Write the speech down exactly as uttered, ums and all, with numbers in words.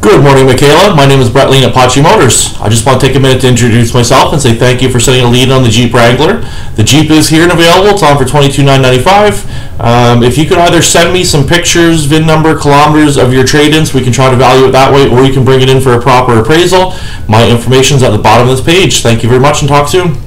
Good morning, Michaela. My name is Brett Lean at Pachi Motors. I just want to take a minute to introduce myself and say thank you for setting a lead on the Jeep Wrangler. The Jeep is here and available. It's on for twenty-two thousand nine hundred ninety-five dollars. Um, if you could either send me some pictures, V I N number, kilometers of your trade-ins, we can try to value it that way, or you can bring it in for a proper appraisal. My information's at the bottom of this page. Thank you very much and talk soon.